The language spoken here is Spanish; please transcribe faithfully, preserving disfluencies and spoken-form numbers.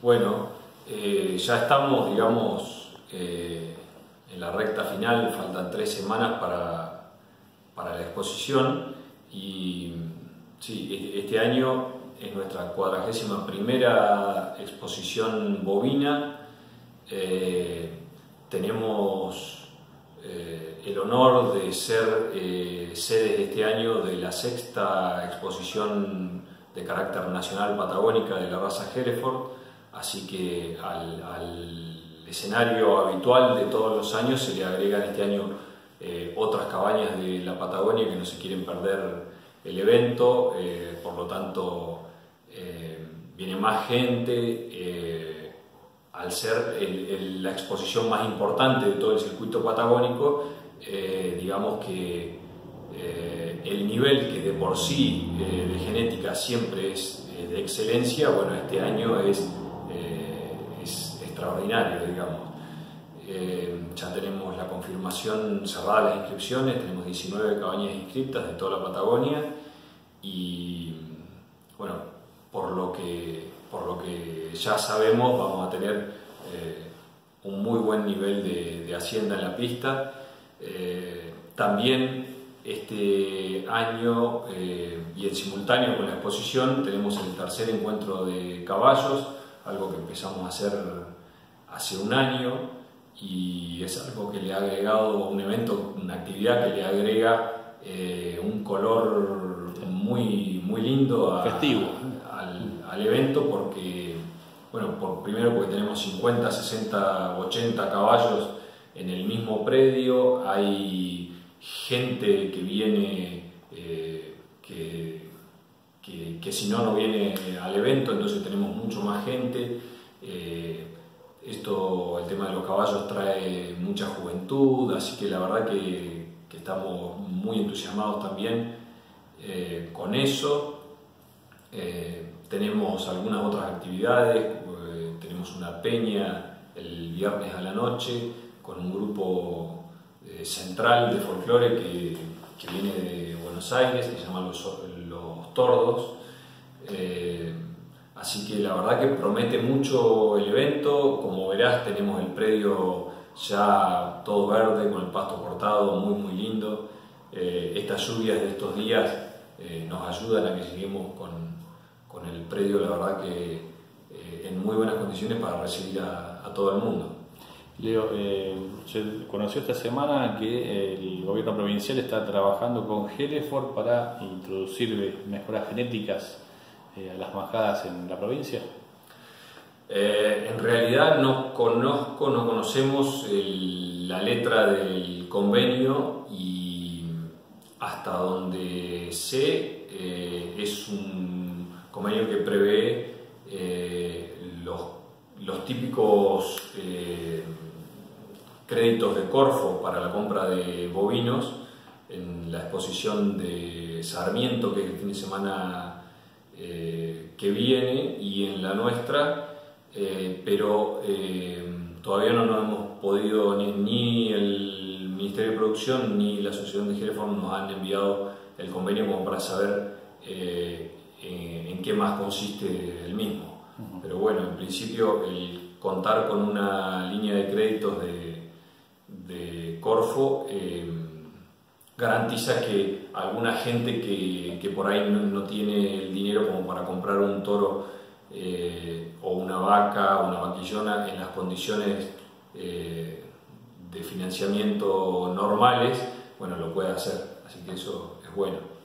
Bueno, eh, ya estamos, digamos, eh, en la recta final, faltan tres semanas para, para la exposición y sí, este año es nuestra cuadragésima primera exposición bovina. Eh, tenemos eh, el honor de ser eh, sede este año de la sexta exposición de carácter nacional patagónica de la raza Hereford, así que al, al escenario habitual de todos los años se le agregan este año eh, otras cabañas de la Patagonia que no se quieren perder el evento, eh, por lo tanto eh, viene más gente. Eh, al ser el, el, la exposición más importante de todo el circuito patagónico, eh, digamos que eh, el nivel que de por sí eh, de genética siempre es eh, de excelencia, bueno, este año es, eh, es extraordinario, digamos. Eh, ya tenemos la confirmación cerrada de las inscripciones, tenemos diecinueve cabañas inscritas de toda la Patagonia y, bueno, por lo que, por lo que ya sabemos, vamos a tener eh, un muy buen nivel de, de hacienda en la pista. Eh, también este año eh, y en simultáneo con la exposición tenemos el tercer encuentro de caballos, algo que empezamos a hacer hace un año y es algo que le ha agregado un evento, una actividad que le agrega eh, un color muy, muy lindo a, festivo al, al evento, porque, bueno, por, primero porque tenemos cincuenta, sesenta, ochenta caballos en el mismo predio, hay gente que viene eh, que, que, que si no no viene al evento, entonces tenemos mucho más gente. Eh, esto, el tema de los caballos trae mucha juventud, así que la verdad que, que estamos muy entusiasmados también eh, con eso. Eh, tenemos algunas otras actividades, eh, tenemos una peña el viernes a la noche con un grupo eh, central de folclore que, que viene de Buenos Aires, que se llama Los, los Tordos. Eh, así que la verdad que promete mucho el evento. Como verás, tenemos el predio ya todo verde con el pasto cortado, muy muy lindo. Eh, estas lluvias de estos días eh, nos ayudan a que lleguemos con, con el predio, la verdad que eh, en muy buenas condiciones para recibir a, a todo el mundo. Leo, eh, se conoció esta semana que el gobierno provincial está trabajando con Hereford para introducir mejoras genéticas eh, a las majadas en la provincia. Eh, en realidad no conozco, no conocemos el, la letra del convenio y hasta donde sé eh, es un convenio que prevé eh, los, los típicos eh, créditos de Corfo para la compra de bovinos en la exposición de Sarmiento, que es el fin de semana eh, que viene, y en la nuestra. Eh, pero eh, todavía no nos hemos podido, ni, ni el Ministerio de Producción ni la Asociación de Hereford nos han enviado el convenio como para saber eh, en, en qué más consiste el mismo. Uh-huh. Pero bueno, en principio el contar con una línea de créditos de, de Corfo eh, garantiza que alguna gente que, que por ahí no, no tiene el dinero como para comprar un toro Eh, o una vaca o una vaquillona en las condiciones eh, de financiamiento normales, bueno, lo puede hacer, así que eso es bueno.